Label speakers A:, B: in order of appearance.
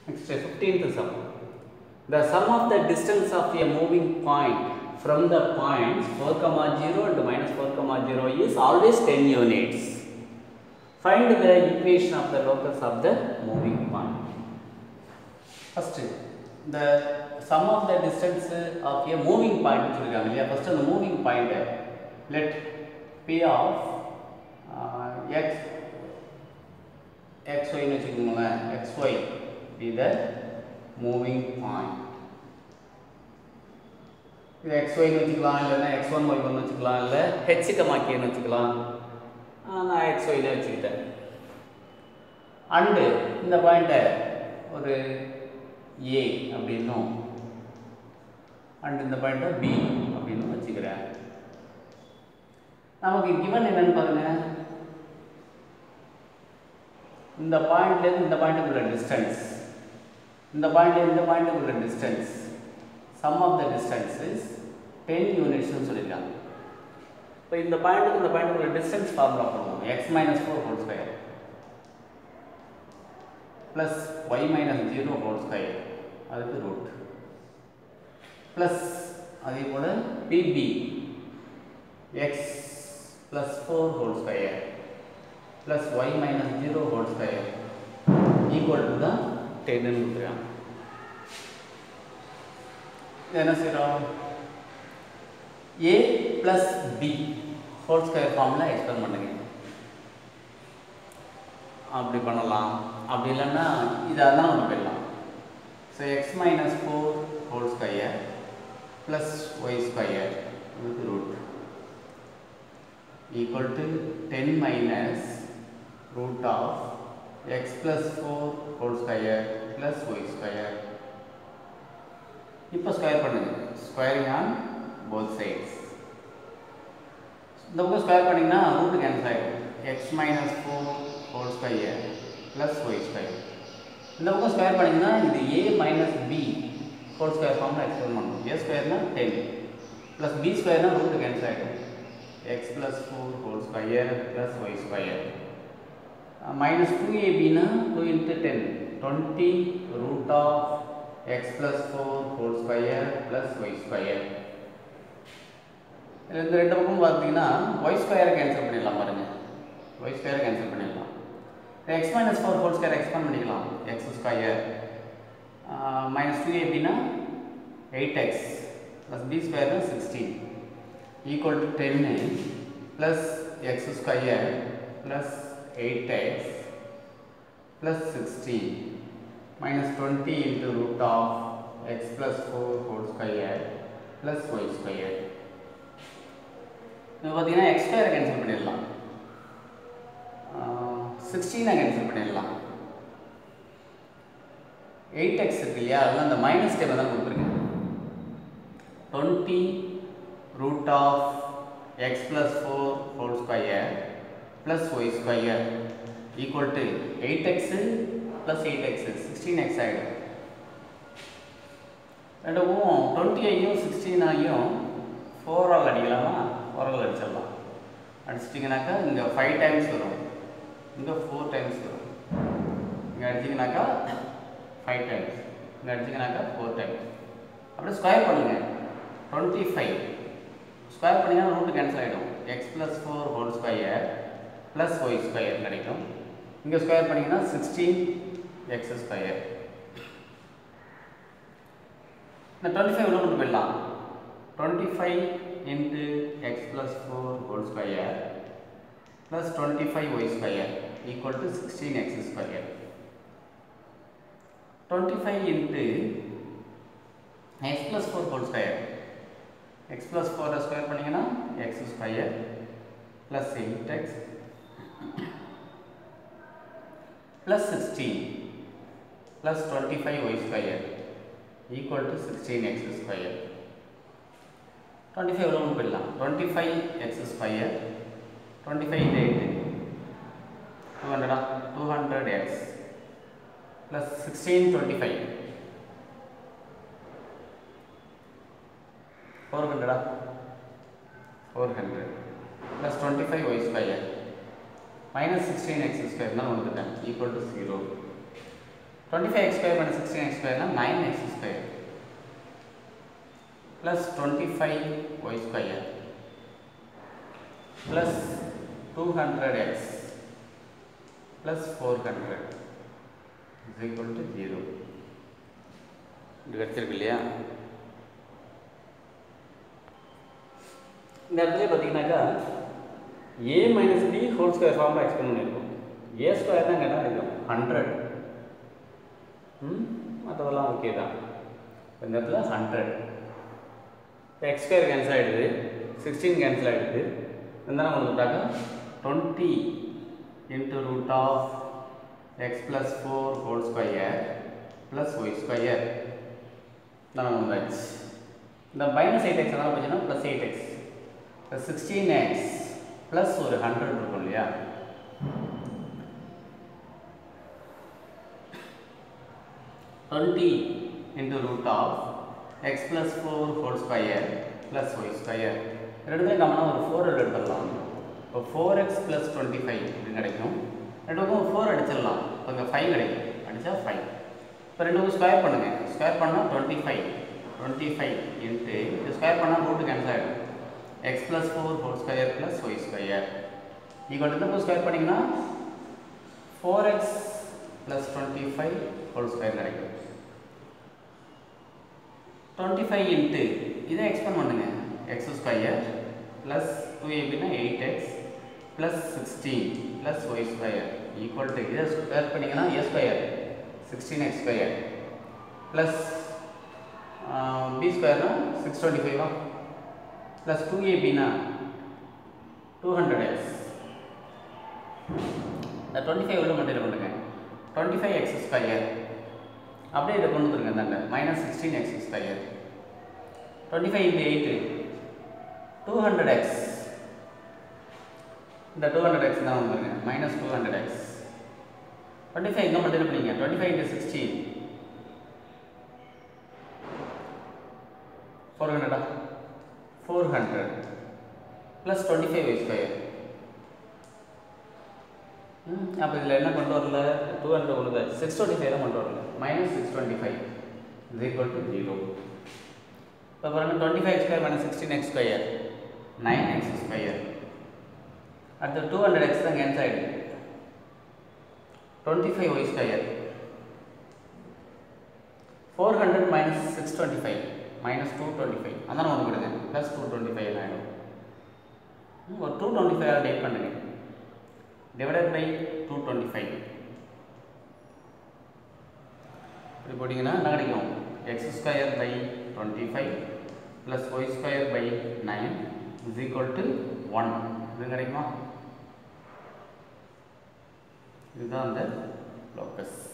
A: Next 15th sum. The sum of the distance of a moving point from the points 4, 0 and minus 4, 0 is always 10 units. Find the equation of the locus of the moving point. First, the sum of the distance of a moving point. First, the moving point. Let P of xy be the moving point. இது xy னு வச்சுக்கலாம் இல்லனா x1 y1 னு வச்சுக்கலாம் இல்ல h k னு வச்சுக்கலாம். நான் xy னு வச்சுக்கிட்டேன். அண்ட் இந்த பாயிண்ட ஒரு a அப்படினும் அண்ட் இந்த பாயிண்ட b அப்படினு வச்சுக்கிறேன். நமக்கு given என்னன்னு பாருங்க. இந்த பாயிண்ட்ல இருந்து இந்த பாயிண்ட்க்கு உள்ள டிஸ்டன்ஸ், இந்த பாயிண்ட்ல இருந்து இந்த பாயிண்ட்க்கு உள்ள distance, sum of the distance is 10 units னு சொல்லிருக்காங்க. இப்போ இந்த பாயிண்ட்க்கு இந்த பாயிண்ட்க்கு உள்ள டிஸ்டன்ஸ் ஃபார்முலா போடுவோம். x - 4 whole square plus y - 0 whole square அதுக்கு ரூட் plus அதே போல pb x plus 4 whole square plus y - 0 whole square equal to the 10 னு கொடுக்குறாங்க. என்ன செய்றோம்? a plus b whole square formula explain பண்ணுங்க. அப்படி பண்ணலாம். அப்படி இல்லைன்னா இதாக தான் நம்ம பண்ணலாம். So x - 4 whole square plus y square with root equal to 10 minus root of x plus 4 whole square plus y square. இப்போ ஸ்கொயர் பண்ணுங்க. Squaring on both sides. இந்த பக்கம் ஸ்கொயர் பண்ணீங்கன்னா ரூட் கேன்சல் ஆகிடும். x - 4 whole square plus y square. இந்த பக்கம் square பண்ணீங்கன்னா இது a - b whole square formula explain பண்ணணும். a ஸ்கொயர்னா 10 plus b ஸ்கொயர்னா ரூட் கேன்சல் ஆகிடும். x plus 4 whole square plus y square. Minus 2ab na 2 into 10 20 root of x plus 4 whole square plus y square. இந்த ரெண்டு பக்கம் பார்த்தீங்கன்னா y square cancel பண்ணிடலாம் பாருங்க. y square கேன்சல் பண்ணிடலாம். x - 4 whole square எக்ஸ்பேண்ட் பண்ணிக்கலாம். x square minus 2ab na 8x plus b square na 16 equal to 10 plus x square plus 8x plus 16 minus 20 into root of x plus 4 whole square plus y square. இப்போ பார்த்தீங்கன்னா x square cancel பண்ணிடலாம். 16 cancel பண்ணிடலாம். 8x இருக்கு இல்லையா, அதெல்லாம் அந்த minus table தான் கொடுத்துருங்க. 20 root of x plus 4 whole square plus y square equal to 8x plus 8x 16x ஆகிடும். ரெண்டும் 20 ஐயும் 16 ஐயும் 4 ஆல் அடிக்கலாமா? 4 ஆல் அடிச்சிடலாம். அடிச்சிட்டிங்கனாக்கா இங்கே 5 டைம்ஸ் வரும், இங்கே 4 டைம்ஸ் வரும். இங்கே அடிச்சிங்கனாக்கா 5 டைம்ஸ், இங்கே அடிச்சிங்கனாக்கா 4 டைம்ஸ். அப்படியே ஸ்கொயர் பண்ணுங்கள். 25 ஸ்கொயர் பண்ணிங்கன்னா ரூட் கேன்சல் ஆகிடும். x plus 4 whole square plus y square கிடைக்கும். இங்கே ஸ்கொயர் பண்ணிங்கன்னா 16x square. இந்த 25 உள்ள கொண்டு போயிடலாம். 25 into x plus 4 whole square plus 25y square equal to 16x square. 25 into x plus 4 whole square, x plus 4 square பண்ணிங்கன்னா x square plus 8x plus 16 plus 25y square equal to 16x square. 25 எவ்வளோ போயிடலாம். 25x square 25 into 8 200 200x plus 16 25 400 400 plus 25y square minus 16x square equal to 0. 25x square minus 16x square ना 9x square plus 25y square plus 200x plus 400 is equal to 0. இது கிடைச்சிருக்கு இல்லையா? இந்த இடத்துல பார்த்தீங்கன்னாக்கா a minus b whole square ஃபார்மில் expand பண்ணியிருக்கோம். a square தான் கேட்டால் இருக்கும் 100. மற்றதெல்லாம் ஓகே தான். இந்த இடத்துல 100 x ஸ்கொயர் கேன்சல் ஆகிடுது, 16 கேன்சல் ஆகிடுது. இருந்தாலும் உங்களுக்கு விட்டாக்கா 20 into root of x plus 4 whole square plus y square நமக்கு வந்தாச்சு. இந்த மைனஸ் 8x எல்லாம் பார்த்தீங்கன்னா plus 8x plus 16x plus ஒரு 100 இருக்கும் இல்லையா? into root of x plus 4 whole square plus y square ரெண்டுமே கம்மனா ஒரு 4 எடுத்துடலாம். இப்போ 4x plus 25 இது கிடைக்கும். ரெண்டுக்கும் 4 அடிச்சிடலாம். இப்போ இங்கே 5 கிடைக்கும். அடித்தா 5. இப்போ ரெண்டுக்கும் ஸ்கொயர் பண்ணுங்கள். ஸ்கொயர் பண்ணால் 25 இன்ட்டு இது ஸ்கொயர் பண்ணால் ரூட்டு கேன்சல் ஆகிடும். x plus 4 whole square plus y square equal to இந்த ஸ்கொயர் பண்ணிங்கன்னா 4x plus 25 whole square கிடைக்கும். 25 இன்ட்டு இதை எக்ஸ்பெண்ட் பண்ணுங்க. x ஸ்கொயர் ப்ளஸ் 2abனா 8x plus 16 plus y square equal to இதை ஸ்கொயர் பண்ணிங்கன்னா a square 16x square plus b ஸ்கொயர்னா 625 plus 2abனா 200x. இந்த 25 உள்ள மட்டும் பண்ணுங்க. 25x ஸ்கொயர் அப்படியே இதை கொண்டு வந்துருங்க. தாங்க minus 16x square 25 into 8 200x. இந்த 200x தான் வந்துருங்க. மைனஸ் 200x 25 இங்கே மட்டும் பண்ணிங்க. 25 into 16 400 plus 25y square. அப்போ இதில் என்ன கொண்டு வரல? 200 கொண்டு வந்து 625 தான் கொண்டு வரல. Minus 625 is equal to 0. இப்போ பாருங்கள் 25x square minus 16x square 9x square. அடுத்து 200x தான் கேன்சல் ஆகிடுது. 25y square 400 minus 625 minus 225 அதான் ஒன்று கொடுங்க. ப்ளஸ் 225 ஆகிடும். ஒரு 225 டேட் பண்ணுங்க. divided by 225 இப்படி போட்டிங்கன்னா என்ன கிடைக்கும்? x square by 25 plus y square by 9 is equal to 1. இது கிடைக்குமா? இதுதான் அந்த locus.